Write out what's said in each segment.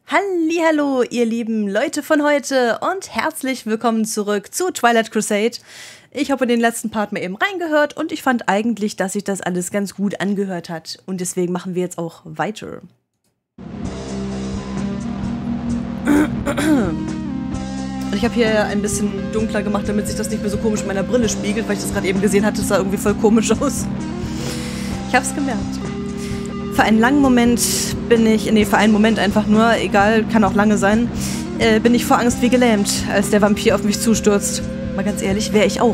Hallihallo, ihr lieben Leute von heute und herzlich willkommen zurück zu Twilight Crusade. Ich habe in den letzten Part mal eben reingehört und ich fand eigentlich, dass sich das alles ganz gut angehört hat. Und deswegen machen wir jetzt auch weiter. Und ich habe hier ein bisschen dunkler gemacht, damit sich das nicht mehr so komisch in meiner Brille spiegelt, weil ich das gerade eben gesehen hatte, es sah irgendwie voll komisch aus. Ich habe es gemerkt. Für einen langen Moment für einen Moment einfach nur, egal, kann auch lange sein, bin ich vor Angst wie gelähmt, als der Vampir auf mich zustürzt. Mal ganz ehrlich, wäre ich auch.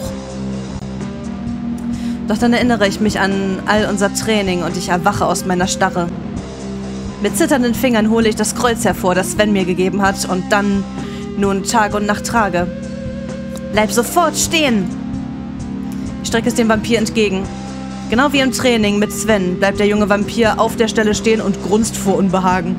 Doch dann erinnere ich mich an all unser Training und ich erwache aus meiner Starre. Mit zitternden Fingern hole ich das Kreuz hervor, das Sven mir gegeben hat und dann nun Tag und Nacht trage. Bleib sofort stehen! Ich strecke es dem Vampir entgegen. Genau wie im Training mit Sven bleibt der junge Vampir auf der Stelle stehen und grunzt vor Unbehagen.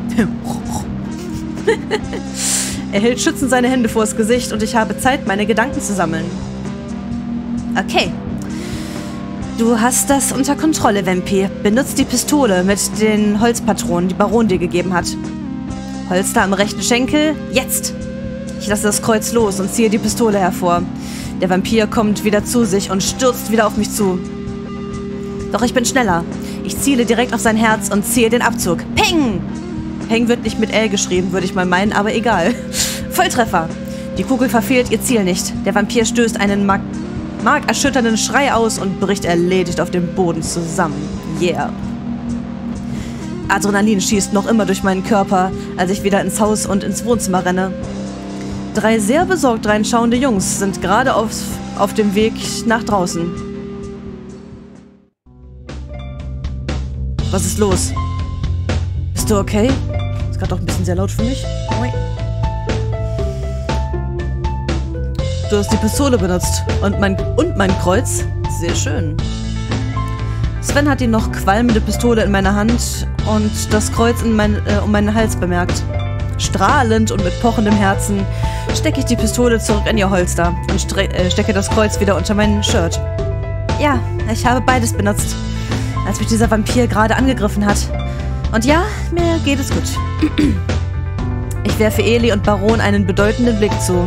Er hält schützend seine Hände vors Gesicht und ich habe Zeit, meine Gedanken zu sammeln. Okay. Du hast das unter Kontrolle, Vampi. Benutzt die Pistole mit den Holzpatronen, die Baron dir gegeben hat. Holster am rechten Schenkel, jetzt! Ich lasse das Kreuz los und ziehe die Pistole hervor. Der Vampir kommt wieder zu sich und stürzt wieder auf mich zu. Doch ich bin schneller. Ich ziele direkt auf sein Herz und ziehe den Abzug. Peng! Peng wird nicht mit L geschrieben, würde ich mal meinen, aber egal. Volltreffer. Die Kugel verfehlt ihr Ziel nicht. Der Vampir stößt einen markerschütternden Schrei aus und bricht erledigt auf dem Boden zusammen. Yeah. Adrenalin schießt noch immer durch meinen Körper, als ich wieder ins Haus und ins Wohnzimmer renne. 3 sehr besorgt reinschauende Jungs sind gerade auf dem Weg nach draußen. Was ist los? Bist du okay? Ist gerade auch ein bisschen sehr laut für mich. Du hast die Pistole benutzt. Und mein Kreuz? Sehr schön. Sven hat die noch qualmende Pistole in meiner Hand und das Kreuz um meinen Hals bemerkt. Strahlend und mit pochendem Herzen stecke ich die Pistole zurück in ihr Holster und stecke das Kreuz wieder unter mein Shirt. Ja, ich habe beides benutzt, als mich dieser Vampir gerade angegriffen hat. Und ja, mir geht es gut. Ich werfe Eli und Baron einen bedeutenden Blick zu.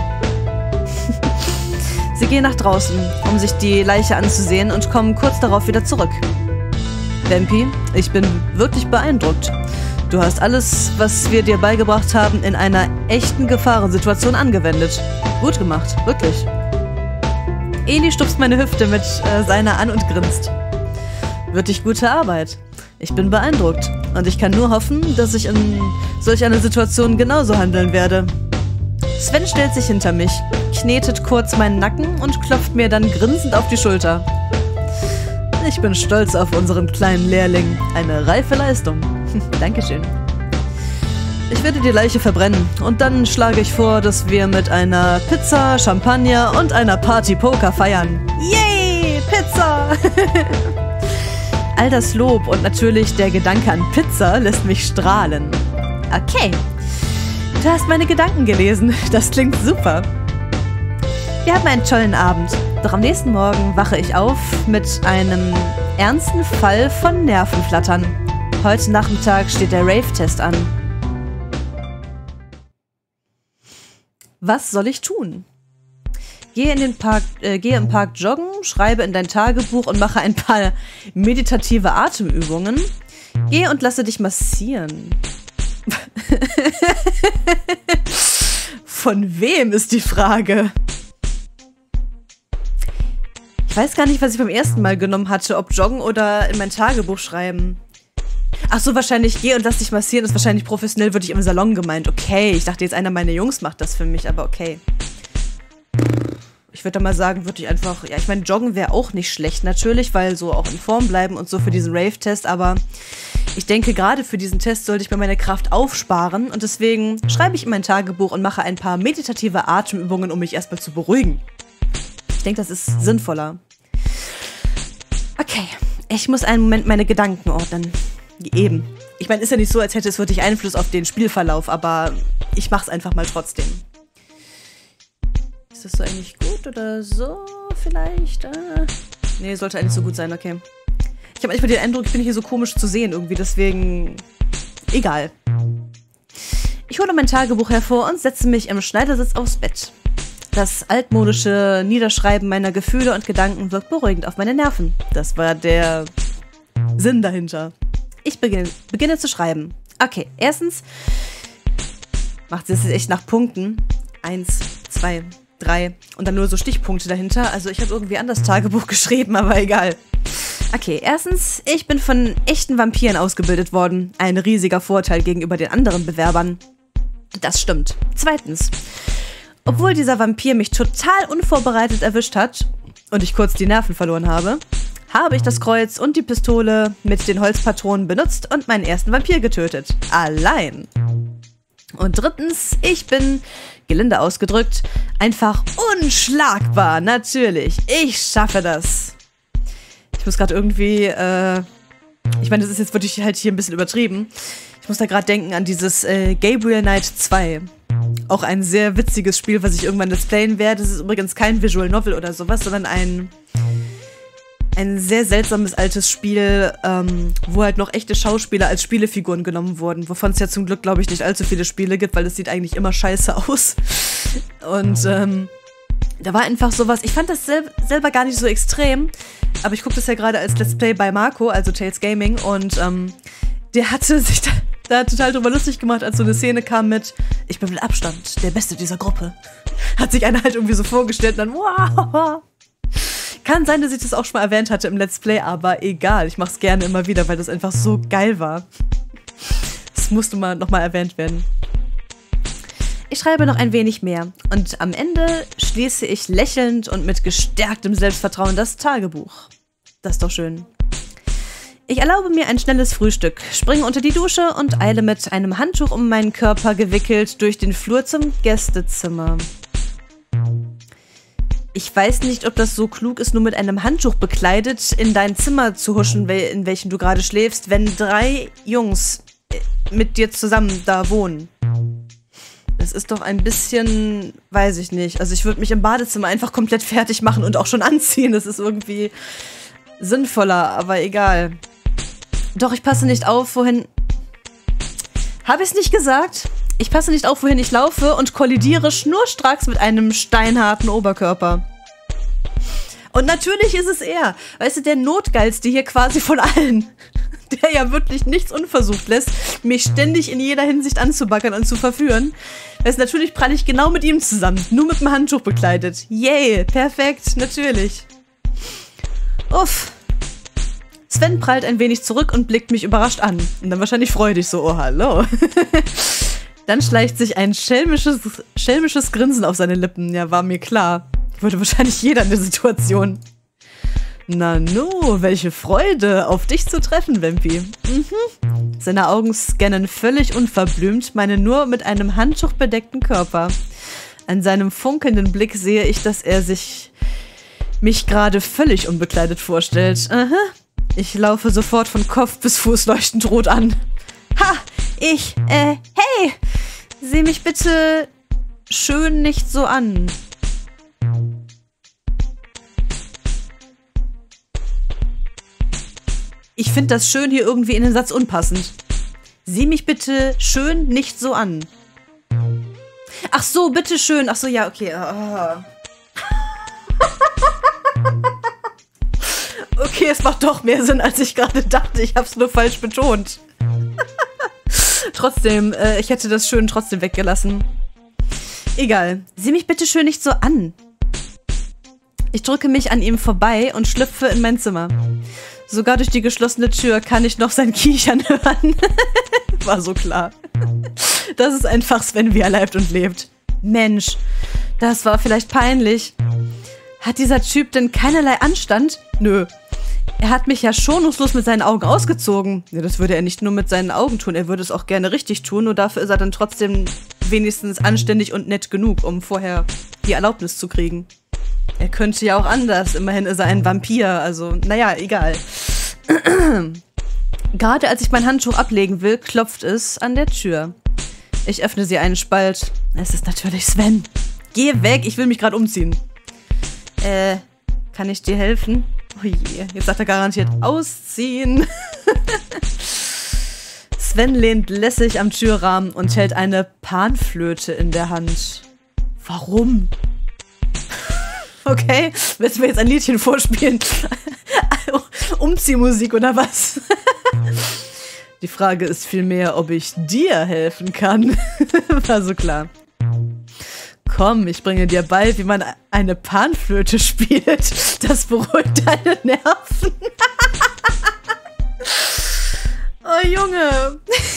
Sie gehen nach draußen, um sich die Leiche anzusehen und kommen kurz darauf wieder zurück. Vampi, ich bin wirklich beeindruckt. Du hast alles, was wir dir beigebracht haben, in einer echten Gefahrensituation angewendet. Gut gemacht, wirklich. Eli stupst meine Hüfte mit seiner an und grinst. Wirklich gute Arbeit. Ich bin beeindruckt und ich kann nur hoffen, dass ich in solch einer Situation genauso handeln werde. Sven stellt sich hinter mich, knetet kurz meinen Nacken und klopft mir dann grinsend auf die Schulter. Ich bin stolz auf unseren kleinen Lehrling. Eine reife Leistung. Dankeschön. Ich werde die Leiche verbrennen und dann schlage ich vor, dass wir mit einer Pizza, Champagner und einer Party Poker feiern. Yay, Pizza! All das Lob und natürlich der Gedanke an Pizza lässt mich strahlen. Okay, du hast meine Gedanken gelesen. Das klingt super. Wir haben einen tollen Abend. Doch am nächsten Morgen wache ich auf mit einem ernsten Fall von Nervenflattern. Heute Nachmittag steht der Rave-Test an. Was soll ich tun? Gehe im Park joggen, schreibe in dein Tagebuch und mache ein paar meditative Atemübungen. Gehe und lasse dich massieren. Von wem ist die Frage? Ich weiß gar nicht, was ich beim ersten Mal genommen hatte, ob joggen oder in mein Tagebuch schreiben. Ach so, wahrscheinlich geh und lass dich massieren, ist wahrscheinlich professionell, würde ich im Salon gemeint. Okay, ich dachte jetzt, einer meiner Jungs macht das für mich, aber okay. Ich würde da mal sagen, würde ich einfach, ja, ich meine, joggen wäre auch nicht schlecht, natürlich, weil so auch in Form bleiben und so für diesen Rave-Test, aber ich denke, gerade für diesen Test sollte ich mir meine Kraft aufsparen und deswegen schreibe ich in mein Tagebuch und mache ein paar meditative Atemübungen, um mich erstmal zu beruhigen. Ich denke, das ist sinnvoller. Okay, ich muss einen Moment meine Gedanken ordnen. Eben. Ich meine, ist ja nicht so, als hätte es wirklich Einfluss auf den Spielverlauf, aber ich mach's einfach mal trotzdem. Ist das so eigentlich gut oder so vielleicht? Nee, sollte eigentlich so gut sein, okay. Ich habe manchmal den Eindruck, ich bin hier so komisch zu sehen irgendwie, deswegen egal. Ich hole mein Tagebuch hervor und setze mich im Schneidersitz aufs Bett. Das altmodische Niederschreiben meiner Gefühle und Gedanken wirkt beruhigend auf meine Nerven. Das war der Sinn dahinter. Ich beginne zu schreiben. Okay, erstens macht sie es echt nach Punkten. 1, 2, 3 und dann nur so Stichpunkte dahinter. Also ich habe irgendwie anders Tagebuch geschrieben, aber egal. Okay, erstens, ich bin von echten Vampiren ausgebildet worden. Ein riesiger Vorteil gegenüber den anderen Bewerbern. Das stimmt. Zweitens, obwohl dieser Vampir mich total unvorbereitet erwischt hat und ich kurz die Nerven verloren habe, habe ich das Kreuz und die Pistole mit den Holzpatronen benutzt und meinen ersten Vampir getötet. Allein. Und drittens, ich bin, gelinde ausgedrückt, einfach unschlagbar. Natürlich. Ich schaffe das. Ich muss gerade irgendwie, ich meine, das ist jetzt wirklich halt hier ein bisschen übertrieben. Ich muss da gerade denken an dieses Gabriel Knight 2. Auch ein sehr witziges Spiel, was ich irgendwann displayen werde. Das ist übrigens kein Visual Novel oder sowas, sondern ein sehr seltsames altes Spiel, wo halt noch echte Schauspieler als Spielefiguren genommen wurden. Wovon es ja zum Glück, glaube ich, nicht allzu viele Spiele gibt, weil es sieht eigentlich immer scheiße aus. Und da war einfach sowas, ich fand das selber gar nicht so extrem, aber ich gucke das ja gerade als Let's Play bei Marco, also Tales Gaming, und der hatte sich da total drüber lustig gemacht, als so eine Szene kam mit ich bin mit Abstand der Beste dieser Gruppe. Hat sich einer halt irgendwie so vorgestellt und dann wow. Kann sein, dass ich das auch schon mal erwähnt hatte im Let's Play, aber egal, ich mach's gerne immer wieder, weil das einfach so geil war. Das musste mal nochmal erwähnt werden. Ich schreibe noch ein wenig mehr und am Ende schließe ich lächelnd und mit gestärktem Selbstvertrauen das Tagebuch. Das ist doch schön. Ich erlaube mir ein schnelles Frühstück, springe unter die Dusche und eile mit einem Handtuch um meinen Körper gewickelt durch den Flur zum Gästezimmer. Ich weiß nicht, ob das so klug ist, nur mit einem Handtuch bekleidet in dein Zimmer zu huschen, in welchem du gerade schläfst, wenn 3 Jungs mit dir zusammen da wohnen. Das ist doch ein bisschen, weiß ich nicht. Also ich würde mich im Badezimmer einfach komplett fertig machen und auch schon anziehen. Das ist irgendwie sinnvoller, aber egal. Doch, ich passe nicht auf, wohin... Habe ich es nicht gesagt? Ich passe nicht auf, wohin ich laufe und kollidiere schnurstracks mit einem steinharten Oberkörper. Und natürlich ist es er. Weißt du, der Notgeilste hier quasi von allen. Der ja wirklich nichts unversucht lässt, mich ständig in jeder Hinsicht anzubaggern und zu verführen. Weißt du, natürlich pralle ich genau mit ihm zusammen. Nur mit dem Handtuch bekleidet. Yay, perfekt, natürlich. Uff. Sven prallt ein wenig zurück und blickt mich überrascht an. Und dann wahrscheinlich freudig so, oh, hallo. Dann schleicht sich ein schelmisches Grinsen auf seine Lippen. Ja, war mir klar. Würde wahrscheinlich jeder in der Situation. Nanu, welche Freude, auf dich zu treffen, Vampi. Seine Augen scannen völlig unverblümt meinen nur mit einem Handtuch bedeckten Körper. An seinem funkelnden Blick sehe ich, dass er mich gerade völlig unbekleidet vorstellt. Ich laufe sofort von Kopf bis Fuß leuchtend rot an. Ha, hey, sieh mich bitte schön nicht so an. Ich finde das schön hier irgendwie in den Satz unpassend. Sieh mich bitte schön nicht so an. Ach so, bitte schön. Ach so, ja, okay. Okay, es macht doch mehr Sinn, als ich gerade dachte. Ich hab's nur falsch betont. Trotzdem, ich hätte das schön trotzdem weggelassen. Egal. Sieh mich bitte schön nicht so an. Ich drücke mich an ihm vorbei und schlüpfe in mein Zimmer. Sogar durch die geschlossene Tür kann ich noch sein Kichern hören. War so klar. Das ist einfach Sven, wie er leibt und lebt. Mensch, das war vielleicht peinlich. Hat dieser Typ denn keinerlei Anstand? Nö. Er hat mich ja schonungslos mit seinen Augen ausgezogen. Ja, das würde er nicht nur mit seinen Augen tun, er würde es auch gerne richtig tun, nur dafür ist er dann trotzdem wenigstens anständig und nett genug, um vorher die Erlaubnis zu kriegen. Er könnte ja auch anders, immerhin ist er ein Vampir, also naja, egal. Gerade als ich mein Handtuch ablegen will, klopft es an der Tür. Ich öffne sie einen Spalt. Es ist natürlich Sven. Geh weg, ich will mich gerade umziehen. Kann ich dir helfen? Oh je, jetzt sagt er garantiert ausziehen. Sven lehnt lässig am Türrahmen und hält eine Panflöte in der Hand. Warum? Okay, willst du mir jetzt ein Liedchen vorspielen? Umziehmusik oder was? Die Frage ist vielmehr, ob ich dir helfen kann. War so klar. Komm, ich bringe dir bei, wie man eine Panflöte spielt. Das beruhigt deine Nerven. Oh, Junge.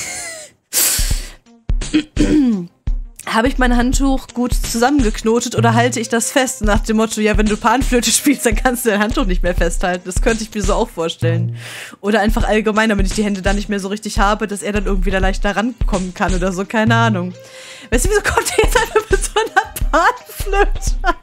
Habe ich mein Handtuch gut zusammengeknotet oder halte ich das fest? Nach dem Motto, ja, wenn du Panflöte spielst, dann kannst du dein Handtuch nicht mehr festhalten. Das könnte ich mir so auch vorstellen. Oder einfach allgemein, damit ich die Hände dann nicht mehr so richtig habe, dass er dann irgendwie da leichter rankommen kann oder so. Keine Ahnung. Weißt du, wieso kommt er jetzt einfach mit so einer Panflöte?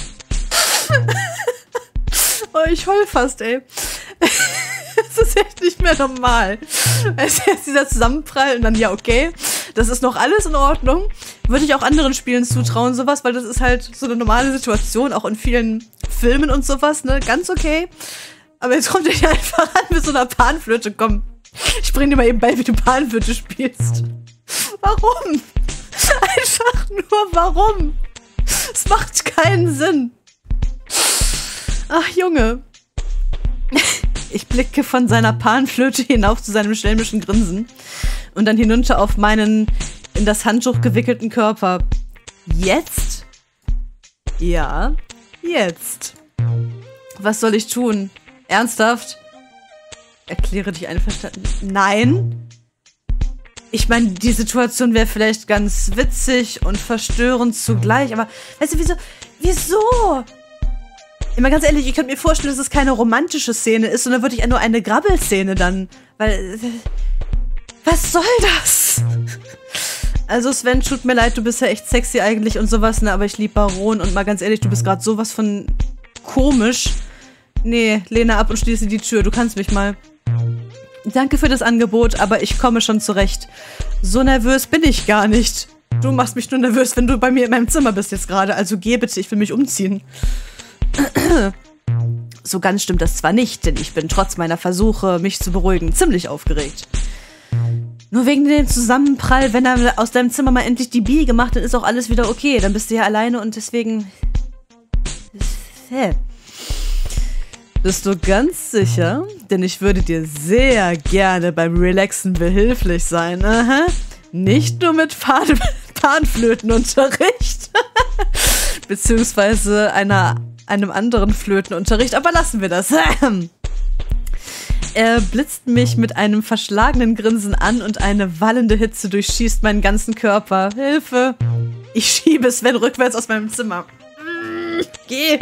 Oh, ich heul fast, ey. Das ist echt nicht mehr normal. Es ist jetzt dieser Zusammenprall und dann, ja, okay, das ist noch alles in Ordnung. Würde ich auch anderen Spielen zutrauen, sowas, weil das ist halt so eine normale Situation, auch in vielen Filmen und sowas, ne, ganz okay. Aber jetzt kommt er hier einfach an mit so einer Panflöte, komm, ich bring dir mal eben bei, wie du Panflöte spielst. Warum? Einfach nur, warum? Es macht keinen Sinn. Ach, Junge. Ich blicke von seiner Panflöte hinauf zu seinem schelmischen Grinsen und dann hinunter auf meinen in das Handtuch gewickelten Körper. Jetzt? Ja, jetzt. Was soll ich tun? Ernsthaft? Erkläre dich einverstanden. Nein? Ich meine, die Situation wäre vielleicht ganz witzig und verstörend zugleich, aber weißt du, wieso? Immer ganz ehrlich, ich könnte mir vorstellen, dass es keine romantische Szene ist, sondern wirklich nur eine Grabbelszene dann. Weil, was soll das? Also Sven, tut mir leid, du bist ja echt sexy eigentlich und sowas, ne, aber ich lieb Baron und mal ganz ehrlich, du bist gerade sowas von komisch. Nee, lehne ab und schließe die Tür, du kannst mich mal. Danke für das Angebot, aber ich komme schon zurecht. So nervös bin ich gar nicht. Du machst mich nur nervös, wenn du bei mir in meinem Zimmer bist jetzt gerade, also geh bitte, ich will mich umziehen. So ganz stimmt das zwar nicht, denn ich bin trotz meiner Versuche, mich zu beruhigen, ziemlich aufgeregt. Nur wegen dem Zusammenprall, wenn er aus deinem Zimmer mal endlich die Biege macht, dann ist auch alles wieder okay. Dann bist du ja alleine und deswegen... Bist du ganz sicher? Denn ich würde dir sehr gerne beim Relaxen behilflich sein. Aha. Nicht nur mit Panflötenunterricht. Beziehungsweise einem anderen Flötenunterricht, aber lassen wir das. Er blitzt mich mit einem verschlagenen Grinsen an und eine wallende Hitze durchschießt meinen ganzen Körper. Hilfe! Ich schiebe Sven rückwärts aus meinem Zimmer. Geh!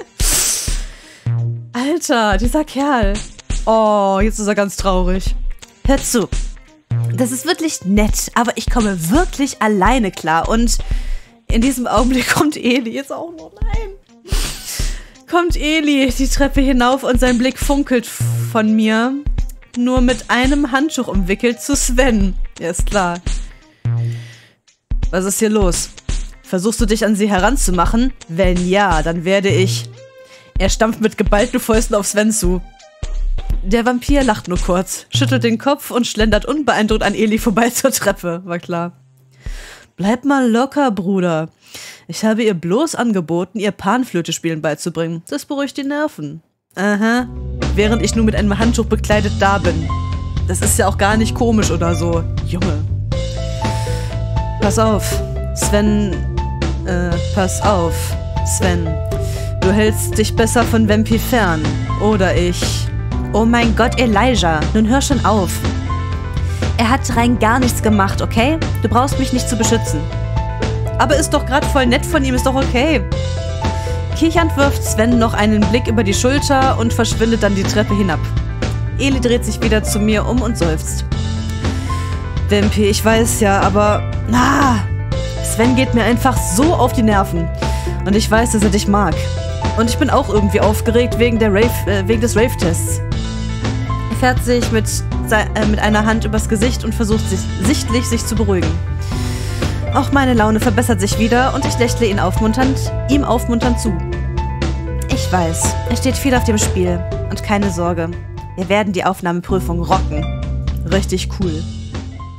Alter, dieser Kerl. Oh, jetzt ist er ganz traurig. Hör zu. Das ist wirklich nett, aber ich komme wirklich alleine klar. Und in diesem Augenblick kommt Eli jetzt auch noch. Nein! Kommt Eli die Treppe hinauf und sein Blick funkelt von mir, nur mit einem Handtuch umwickelt, zu Sven. Ja, ist klar. Was ist hier los? Versuchst du dich an sie heranzumachen? Wenn ja, dann werde ich... Er stampft mit geballten Fäusten auf Sven zu. Der Vampir lacht nur kurz, schüttelt den Kopf und schlendert unbeeindruckt an Eli vorbei zur Treppe, war klar. Bleib mal locker, Bruder. Ich habe ihr bloß angeboten, ihr Panflöte spielen beizubringen. Das beruhigt die Nerven. Aha. Während ich nur mit einem Handtuch bekleidet da bin. Das ist ja auch gar nicht komisch oder so. Junge. Pass auf. Sven. Pass auf. Sven. Du hältst dich besser von Vampi fern. Oder ich. Oh mein Gott, Elijah. Nun hör schon auf. Er hat rein gar nichts gemacht, okay? Du brauchst mich nicht zu beschützen. Aber ist doch gerade voll nett von ihm, ist doch okay. Kichernd wirft Sven noch einen Blick über die Schulter und verschwindet dann die Treppe hinab. Eli dreht sich wieder zu mir um und seufzt. Vampi, ich weiß ja, aber... Sven geht mir einfach so auf die Nerven. Und ich weiß, dass er dich mag. Und ich bin auch irgendwie aufgeregt wegen des Rave-Tests. Er fährt sich mit einer Hand übers Gesicht und versucht sichtlich sich zu beruhigen. Auch meine Laune verbessert sich wieder und ich lächle ihm aufmunternd zu. Ich weiß, es steht viel auf dem Spiel. Und keine Sorge, wir werden die Aufnahmeprüfung rocken. Richtig cool.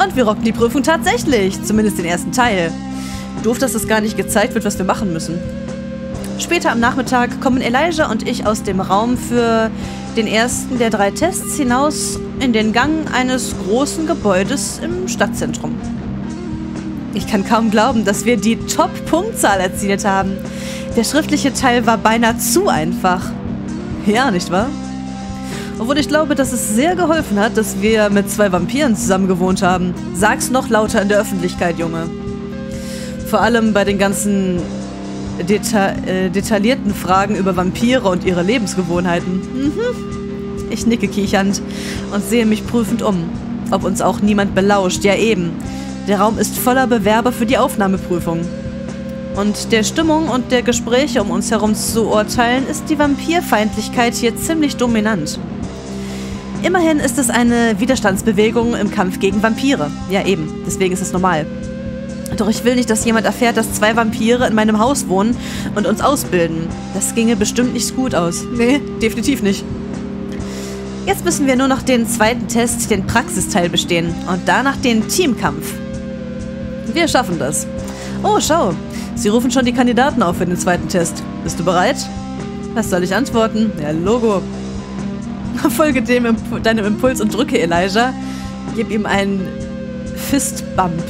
Und wir rocken die Prüfung tatsächlich. Zumindest den ersten Teil. Doof, dass es gar nicht gezeigt wird, was wir machen müssen. Später am Nachmittag kommen Elijah und ich aus dem Raum für den ersten der 3 Tests hinaus in den Gang eines großen Gebäudes im Stadtzentrum. Ich kann kaum glauben, dass wir die Top-Punktzahl erzielt haben. Der schriftliche Teil war beinahe zu einfach. Ja, nicht wahr? Obwohl ich glaube, dass es sehr geholfen hat, dass wir mit 2 Vampiren zusammen gewohnt haben. Sag's noch lauter in der Öffentlichkeit, Junge. Vor allem bei den ganzen detaillierten Fragen über Vampire und ihre Lebensgewohnheiten. Ich nicke kichernd und sehe mich prüfend um, ob uns auch niemand belauscht. Ja eben, der Raum ist voller Bewerber für die Aufnahmeprüfung. Und der Stimmung und der Gespräche um uns herum zu urteilen, ist die Vampirfeindlichkeit hier ziemlich dominant. Immerhin ist es eine Widerstandsbewegung im Kampf gegen Vampire. Ja eben, deswegen ist es normal. Doch ich will nicht, dass jemand erfährt, dass 2 Vampire in meinem Haus wohnen und uns ausbilden. Das ginge bestimmt nicht gut aus. Nee, definitiv nicht. Jetzt müssen wir nur noch den 2. Test, den Praxisteil, bestehen und danach den Teamkampf. Wir schaffen das. Oh, schau. Sie rufen schon die Kandidaten auf für den 2. Test. Bist du bereit? Was soll ich antworten? Ja, Logo. Folge deinem Impuls und drücke Elijah. Gib ihm einen Fistbump.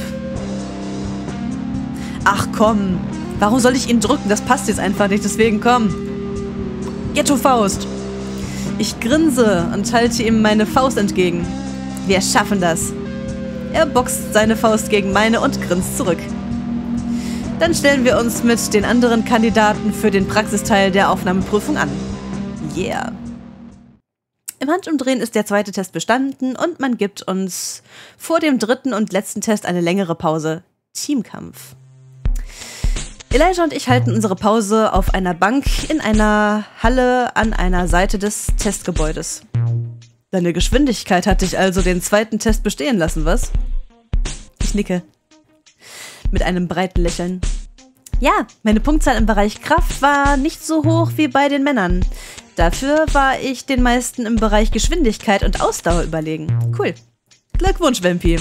Ach komm, warum soll ich ihn drücken? Das passt jetzt einfach nicht, deswegen komm. Ghetto-Faust. Ich grinse und halte ihm meine Faust entgegen. Wir schaffen das. Er boxt seine Faust gegen meine und grinst zurück. Dann stellen wir uns mit den anderen Kandidaten für den Praxisteil der Aufnahmeprüfung an. Yeah. Im Handumdrehen ist der 2. Test bestanden und man gibt uns vor dem 3. und letzten Test eine längere Pause. Teamkampf. Elijah und ich halten unsere Pause auf einer Bank in einer Halle an einer Seite des Testgebäudes. Deine Geschwindigkeit hat dich also den 2. Test bestehen lassen, was? Ich nicke. Mit einem breiten Lächeln. Ja, meine Punktzahl im Bereich Kraft war nicht so hoch wie bei den Männern. Dafür war ich den meisten im Bereich Geschwindigkeit und Ausdauer überlegen. Cool. Glückwunsch, Vampi.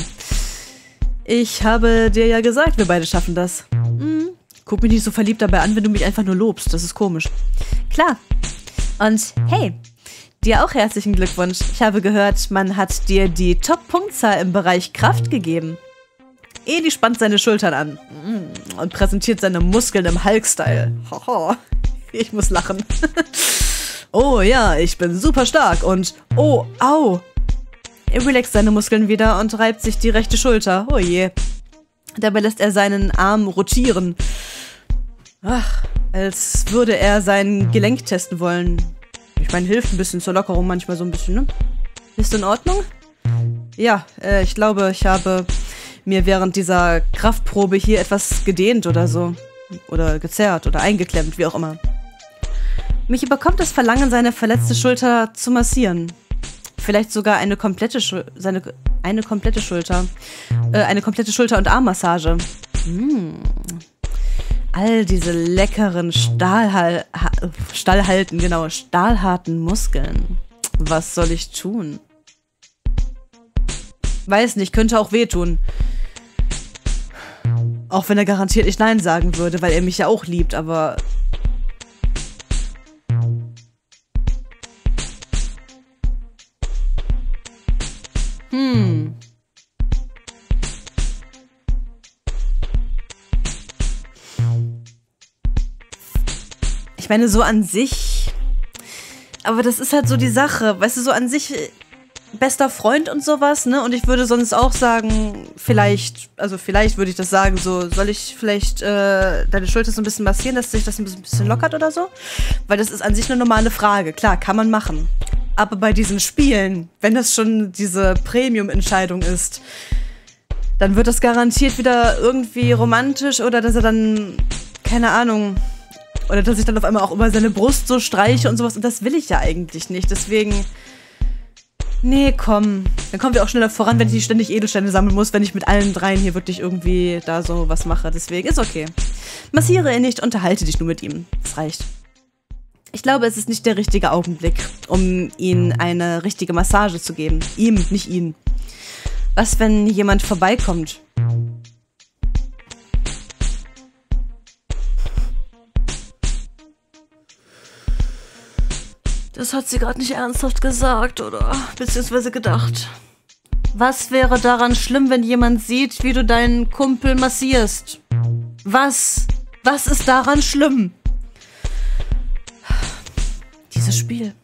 Ich habe dir ja gesagt, wir beide schaffen das. Guck mich nicht so verliebt dabei an, wenn du mich einfach nur lobst. Das ist komisch. Klar. Und hey, dir auch herzlichen Glückwunsch. Ich habe gehört, man hat dir die Top-Punktzahl im Bereich Kraft gegeben. Eli spannt seine Schultern an und präsentiert seine Muskeln im Hulk-Style. Ich muss lachen. Oh ja, ich bin super stark und oh, au. Er relaxt seine Muskeln wieder und reibt sich die rechte Schulter. Oh je. Dabei lässt er seinen Arm rotieren. Ach, als würde er sein Gelenk testen wollen. Ich meine, hilft ein bisschen zur Lockerung manchmal so ein bisschen, ne? Ist in Ordnung? Ja, ich glaube, ich habe mir während dieser Kraftprobe hier etwas gedehnt oder so. Oder gezerrt oder eingeklemmt, wie auch immer. Mich überkommt das Verlangen, seine verletzte Schulter zu massieren. Vielleicht sogar eine komplette Schulter. Eine komplette Schulter- und Armmassage. All diese leckeren stahlharten Muskeln. Was soll ich tun? Weiß nicht, könnte auch wehtun. Auch wenn er garantiert nicht Nein sagen würde, weil er mich ja auch liebt, aber... Ich meine, so an sich... Aber das ist halt so die Sache. Weißt du, so an sich... Bester Freund und sowas, ne? Und ich würde sonst auch sagen, vielleicht würde ich das sagen, so, soll ich vielleicht deine Schulter so ein bisschen massieren, dass sich das ein bisschen lockert oder so? Weil das ist an sich eine normale Frage. Klar, kann man machen. Aber bei diesen Spielen, wenn das schon diese Premium-Entscheidung ist, dann wird das garantiert wieder irgendwie romantisch oder dass er dann, keine Ahnung, oder dass ich dann auf einmal auch über seine Brust so streiche und sowas. Und das will ich ja eigentlich nicht. Deswegen... Nee, komm. Dann kommen wir auch schneller voran, wenn ich nicht ständig Edelsteine sammeln muss, wenn ich mit allen dreien hier wirklich irgendwie da so was mache. Deswegen ist okay. Massiere ihn nicht, unterhalte dich nur mit ihm. Das reicht. Ich glaube, es ist nicht der richtige Augenblick, um ihm eine richtige Massage zu geben. Ihm, nicht ihn. Was, wenn jemand vorbeikommt? Das hat sie gerade nicht ernsthaft gesagt, oder? Beziehungsweise gedacht. Was wäre daran schlimm, wenn jemand sieht, wie du deinen Kumpel massierst? Was? Was ist daran schlimm? Dieses Spiel.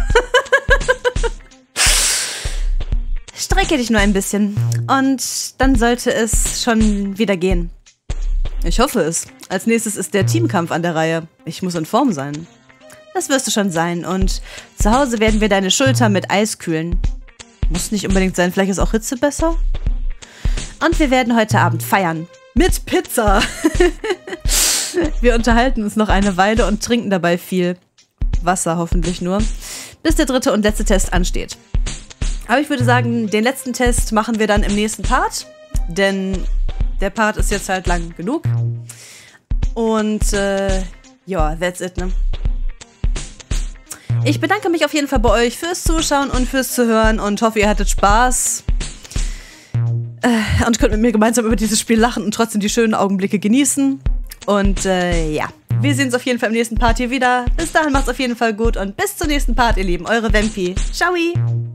Strecke dich nur ein bisschen. Und dann sollte es schon wieder gehen. Ich hoffe es. Als nächstes ist der Teamkampf an der Reihe. Ich muss in Form sein. Das wirst du schon sein. Und zu Hause werden wir deine Schulter mit Eis kühlen. Muss nicht unbedingt sein. Vielleicht ist auch Hitze besser. Und wir werden heute Abend feiern. Mit Pizza. Wir unterhalten uns noch eine Weile und trinken dabei viel Wasser, hoffentlich nur, bis der dritte und letzte Test ansteht. Aber ich würde sagen, den letzten Test machen wir dann im nächsten Part, denn der Part ist jetzt halt lang genug. Und ja, that's it, ne? Ich bedanke mich auf jeden Fall bei euch fürs Zuschauen und fürs Zuhören und hoffe, ihr hattet Spaß. Und könnt mit mir gemeinsam über dieses Spiel lachen und trotzdem die schönen Augenblicke genießen. Und ja, wir sehen uns auf jeden Fall im nächsten Part hier wieder. Bis dahin macht's auf jeden Fall gut und bis zum nächsten Part, ihr Lieben. Eure Vampi. Ciao!